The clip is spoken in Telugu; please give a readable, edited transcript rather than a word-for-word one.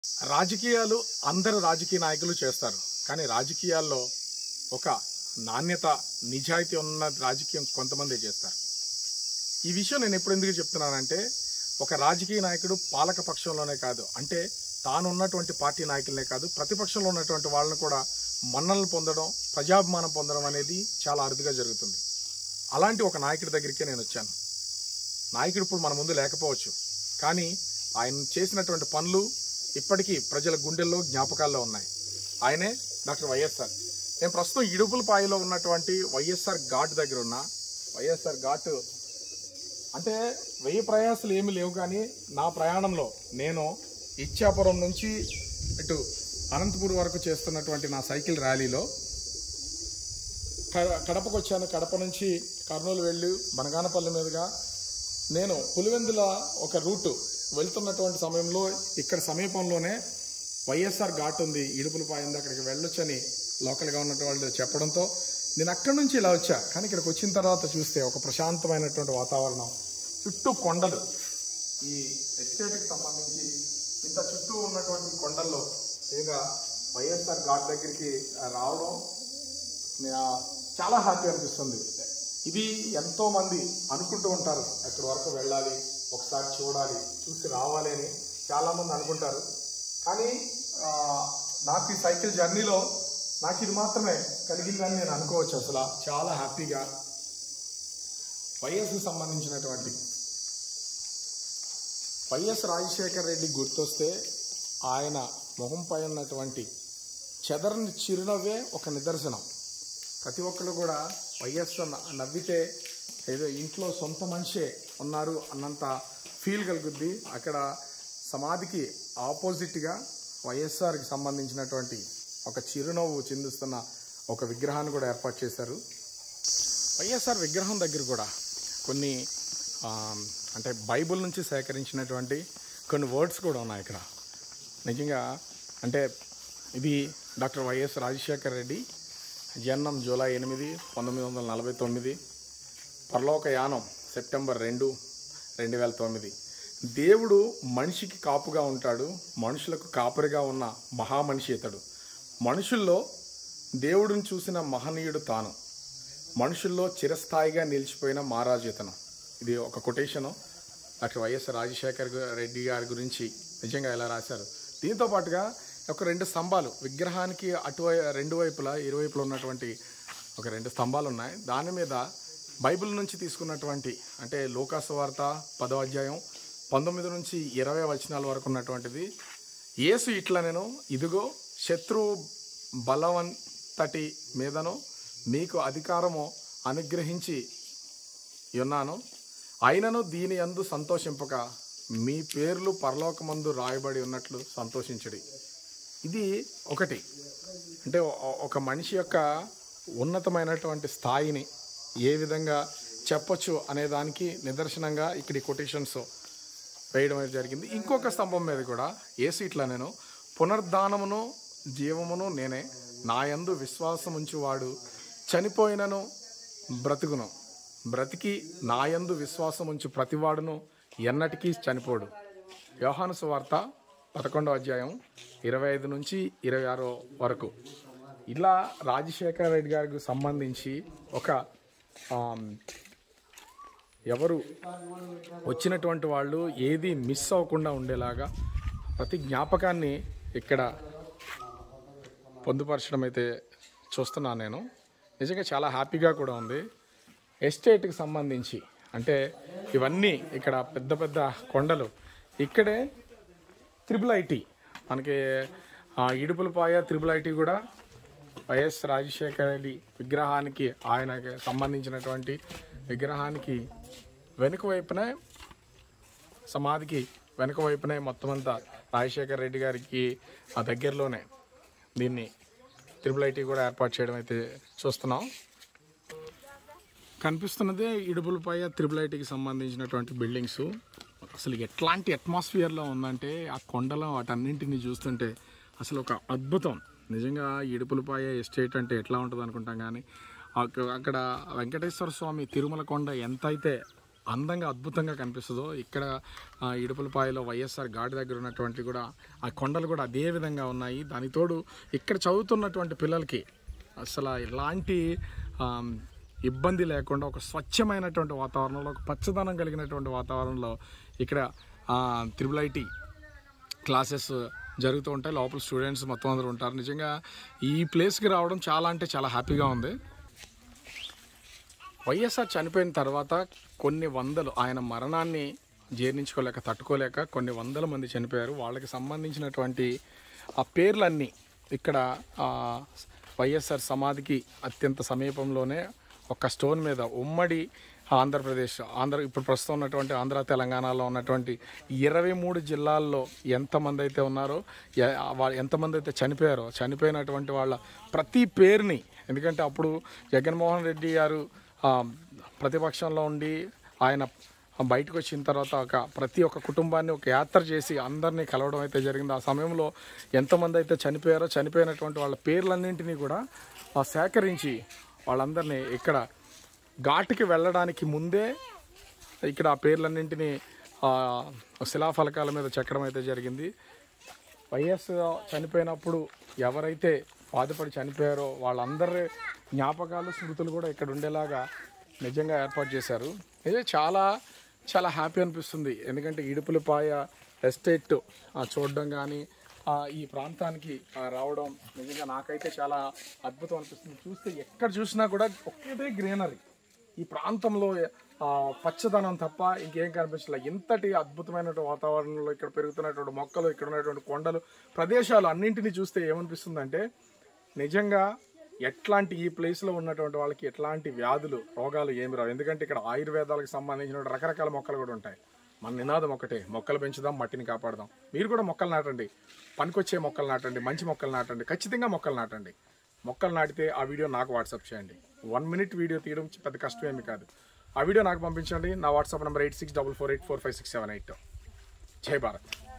రాజకీయాలు అందరు రాజకీయ నాయకులు చేస్తారు. కానీ రాజకీయాల్లో ఒక నాణ్యత, నిజాయితీ ఉన్న రాజకీయం కొంతమందే చేస్తారు. ఈ విషయం నేను ఎప్పుడు ఎందుకు చెప్తున్నానంటే, ఒక రాజకీయ నాయకుడు పాలక పక్షంలోనే కాదు, అంటే తాను ఉన్నటువంటి పార్టీ నాయకులనే కాదు, ప్రతిపక్షంలో ఉన్నటువంటి వాళ్ళని కూడా మన్ననలు పొందడం, ప్రజాభిమానం పొందడం అనేది చాలా అరుదుగా జరుగుతుంది. అలాంటి ఒక నాయకుడి దగ్గరికే నేను వచ్చాను. నాయకుడు ఇప్పుడు మన ముందు లేకపోవచ్చు, కానీ ఆయన చేసినటువంటి పనులు ఇప్పటికీ ప్రజల గుండెల్లో, జ్ఞాపకాల్లో ఉన్నాయి. ఆయనే డాక్టర్ వైఎస్ఆర్. నేను ప్రస్తుతం ఇడుపులపాయలో ఉన్నటువంటి వైఎస్ఆర్ ఘాట్ దగ్గర ఉన్నా. వైఎస్ఆర్ ఘాట్ అంటే 1000 ప్రయాసాలు ఏమీ లేవు, కానీ నా ప్రయాణంలో నేను ఇచ్చాపురం నుంచి ఇటు అనంతపూర్ వరకు చేస్తున్నటువంటి నా సైకిల్ ర్యాలీలో కడపకు వచ్చాను. కడప నుంచి కర్నూలు వెళ్ళి బనగానపల్లి మీదుగా నేను పులివెందుల ఒక రూటు వెళ్తున్నటువంటి సమయంలో ఇక్కడ సమీపంలోనే వైఎస్ఆర్ ఘాట్ ఉంది, ఇడుపులపాయ ఉంది, అక్కడికి వెళ్ళొచ్చని లోకల్గా ఉన్నటువంటి వాళ్ళు చెప్పడంతో నేను అక్కడి నుంచి ఇలా వచ్చా. కానీ ఇక్కడికి వచ్చిన తర్వాత చూస్తే ఒక ప్రశాంతమైనటువంటి వాతావరణం, చుట్టూ కొండలు. ఈ ఎస్టేట్కి సంబంధించి ఇంత చుట్టూ ఉన్నటువంటి కొండల్లో ఇంకా వైఎస్ఆర్ ఘాట్ దగ్గరికి రావడం చాలా హ్యాపీ అనిపిస్తుంది. ఇది ఎంతో మంది అనుకుంటూ ఉంటారు, ఎక్కడి వరకు వెళ్ళాలి, ఒకసారి చూడాలి, చూసి రావాలి అని చాలామంది అనుకుంటారు. కానీ నాకు ఈ సైకిల్ జర్నీలో నాకు ఇది మాత్రమే కలిగిందని నేను అనుకోవచ్చు. అసలు చాలా హ్యాపీగా వైఎస్కి సంబంధించినటువంటి వైఎస్ రాజశేఖర్ రెడ్డి గుర్తొస్తే ఆయన మొహంపై ఉన్నటువంటి చెదరని చిరునవ్వే ఒక నిదర్శనం. ప్రతి ఒక్కరు కూడా వైఎస్ నవ్వితే ఏదో ఇంట్లో సొంత మనిషే ఉన్నారు అన్నంత ఫీల్ కలుగుద్ది. అక్కడ సమాధికి ఆపోజిట్గా వైఎస్ఆర్కి సంబంధించినటువంటి ఒక చిరునవ్వు చిందిస్తున్న ఒక విగ్రహాన్ని కూడా ఏర్పాటు చేశారు. వైఎస్ఆర్ విగ్రహం దగ్గర కూడా కొన్ని అంటే బైబిల్ నుంచి సేకరించినటువంటి కొన్ని వర్డ్స్ కూడా ఉన్నాయి ఇక్కడ. నిజంగా అంటే ఇది డాక్టర్ వైఎస్ రాజశేఖర్ రెడ్డి జన్మం జూలై 8, 1949, పరలోకయానం సెప్టెంబర్ 2, 2009. దేవుడు మనిషికి కాపుగా ఉంటాడు, మనుషులకు కాపరిగా ఉన్న మహామనిషి ఇతడు. మనుషుల్లో దేవుడిని చూసిన మహనీయుడు తాను, మనుషుల్లో చిరస్థాయిగా నిలిచిపోయిన మహారాజు ఇతను. ఇది ఒక quotation doctor YS Rajasekhar Reddy గారి గురించి నిజంగా ఇలా రాశారు. దీంతో పాటుగా ఒక 2 స్తంభాలు విగ్రహానికి రెండు వైపులా, ఇరువైపులా ఉన్నటువంటి ఒక 2 స్తంభాలు ఉన్నాయి. దాని మీద బైబిల్ నుంచి తీసుకున్నటువంటి అంటే లూకాసు వార్త 10వ అధ్యాయం 19 నుంచి 20 వచనాల వరకు ఉన్నటువంటిది. యేసు ఇట్లా నేను ఇదిగో శత్రువు బలవంతటి మీదను మీకు అధికారము అనుగ్రహించి ఉన్నాను, అయినను దీని యందు సంతోషింపక మీ పేర్లు పరలోకమందు రాయబడి ఉన్నట్లు సంతోషించుడి. ఇది ఒకటి, అంటే ఒక మనిషి యొక్క ఉన్నతమైనటువంటి స్థాయిని ఏ విధంగా చెప్పొచ్చు అనే దానికి నిదర్శనంగా ఇక్కడ కొటేషన్స్ వేయడం అనేది జరిగింది. ఇంకొక స్తంభం మీద కూడా యేసు ఇట్లా నేను పునరుద్ధానమును జీవమును నేనే, నా యందు విశ్వాసం ఉంచువాడు చనిపోయినను బ్రతుకును, బ్రతికి నా యందు విశ్వాసం ఉంచు ప్రతివాడును ఎన్నటికీ చనిపోడు. యోహాను సువార్త 11వ అధ్యాయం 25 నుంచి 26 వరకు. ఇలా రాజశేఖర రెడ్డి గారికి సంబంధించి ఒక ఎవరు వచ్చినటువంటి వాళ్ళు ఏది మిస్ అవ్వకుండా ఉండేలాగా ప్రతి జ్ఞాపకాన్ని ఇక్కడ పొందుపరచడం అయితే చూస్తున్నాను నేను. నిజంగా చాలా హ్యాపీగా కూడా ఉంది. ఎస్టేట్కి సంబంధించి అంటే ఇవన్నీ ఇక్కడ పెద్ద పెద్ద కొండలు. ఇక్కడే IIIT మనకి ఇడుపులపాయ IIIT కూడా వైఎస్ రాజశేఖర రెడ్డి విగ్రహానికి, ఆయనకి సంబంధించినటువంటి విగ్రహానికి వెనుక వైపునే, సమాధికి వెనుక వైపునే మొత్తం అంతా రాజశేఖర రెడ్డి గారికి ఆ దగ్గరలోనే దీన్ని IIIT కూడా ఏర్పాటు చేయడం అయితే చూస్తున్నాం. కనిపిస్తున్నదే ఇడుపులపాయ IIITకి సంబంధించినటువంటి బిల్డింగ్స్. అసలు ఎట్లాంటి అట్మాస్ఫియర్లో ఉందంటే ఆ కొండలో వాటన్నింటినీ చూస్తుంటే అసలు ఒక అద్భుతం. నిజంగా ఇడుపులపాయ ఎస్టేట్ అంటే ఎట్లా ఉంటుంది అనుకుంటాం, కానీ అక్కడ వెంకటేశ్వర స్వామి తిరుమల కొండ ఎంత అయితే అందంగా అద్భుతంగా కనిపిస్తుందో ఇక్కడ ఇడుపులపాయలో వైఎస్ఆర్ ఘాట్ దగ్గర ఉన్నటువంటి కూడా ఆ కొండలు కూడా అదే విధంగా ఉన్నాయి. దానికి తోడు ఇక్కడ చదువుతున్నటువంటి పిల్లలకి అసలు ఎలాంటి ఇబ్బంది లేకుండా ఒక స్వచ్ఛమైనటువంటి వాతావరణంలో, ఒక పచ్చదనం కలిగినటువంటి వాతావరణంలో ఇక్కడ IIIT క్లాసెస్ జరుగుతూ ఉంటాయి. లోపల స్టూడెంట్స్ మొత్తం అందరూ ఉంటారు. నిజంగా ఈ ప్లేస్కి రావడం చాలా అంటే చాలా హ్యాపీగా ఉంది. వైఎస్ఆర్ చనిపోయిన తర్వాత కొన్ని వందలు, ఆయన మరణాన్ని జీర్ణించుకోలేక తట్టుకోలేక కొన్ని వందల మంది చనిపోయారు. వాళ్ళకి సంబంధించినటువంటి ఆ పేర్లన్నీ ఇక్కడ వైఎస్ఆర్ సమాధికి అత్యంత సమీపంలోనే ఒక స్టోన్ మీద ఉమ్మడి ఆంధ్రప్రదేశ్, ఇప్పుడు ప్రస్తుతం ఉన్నటువంటి ఆంధ్ర తెలంగాణలో ఉన్నటువంటి 23 జిల్లాల్లో ఎంతమంది అయితే ఉన్నారో, ఎంతమంది అయితే చనిపోయారో, చనిపోయినటువంటి వాళ్ళ ప్రతి పేరుని, ఎందుకంటే అప్పుడు జగన్మోహన్ రెడ్డి గారు ప్రతిపక్షంలో ఉండి ఆయన బయటకు వచ్చిన తర్వాత ప్రతి ఒక్క కుటుంబాన్ని ఒక యాత్ర చేసి అందరినీ కలవడం అయితే జరిగింది. ఆ సమయంలో ఎంతమంది అయితే చనిపోయారో, చనిపోయినటువంటి వాళ్ళ పేర్లన్నింటినీ కూడా సేకరించి వాళ్ళందరినీ ఇక్కడ ఘాటుకి వెళ్ళడానికి ముందే ఇక్కడ ఆ పేర్లన్నింటినీ శిలాఫలకాల మీద చెక్కడం అయితే జరిగింది. వైఎస్ చనిపోయినప్పుడు ఎవరైతే బాధపడి చనిపోయారో వాళ్ళందరి జ్ఞాపకాలు, స్మృతులు కూడా ఇక్కడ ఉండేలాగా నిజంగా ఏర్పాటు చేశారు. ఇది చాలా చాలా హ్యాపీ అనిపిస్తుంది. ఎందుకంటే ఇడుపులపాయ ఎస్టేట్ చూడడం కానీ, ఈ ప్రాంతానికి రావడం నిజంగా నాకైతే చాలా అద్భుతం అనిపిస్తుంది. చూస్తే ఎక్కడ చూసినా కూడా ఒక్కటే గ్రీనరీ, ఈ ప్రాంతంలో పచ్చదనం తప్ప ఇంకేం కనిపించలేదు. ఇంతటి అద్భుతమైనటువంటి వాతావరణంలో ఇక్కడ పెరుగుతున్నటువంటి మొక్కలు, ఇక్కడ ఉన్నటువంటి కొండలు, ప్రదేశాలు అన్నింటినీ చూస్తే ఏమనిపిస్తుందంటే నిజంగా ఎట్లాంటి ఈ ప్లేస్లో ఉన్నటువంటి వాళ్ళకి ఎట్లాంటి వ్యాధులు, రోగాలు ఏమి రావు. ఎందుకంటే ఇక్కడ ఆయుర్వేదాలకు సంబంధించిన రకరకాల మొక్కలు కూడా ఉంటాయి. మన నినాదం ఒకటే, మొక్కలు పెంచుదాం, మట్టిని కాపాడదాం. మీరు కూడా మొక్కలు నాటండి, పనికొచ్చే మొక్కలు నాటండి, మంచి మొక్కలు నాటండి, ఖచ్చితంగా మొక్కలు నాటండి. మొక్కలు నాటితే ఆ వీడియో నాకు వాట్సాప్ చేయండి. 1 minute వీడియో తీయడం పెద్ద కష్టమేమి కాదు. ఆ వీడియో నాకు పంపించండి. నా వాట్సాప్ నెంబర్ 8644845678. జై భారత్.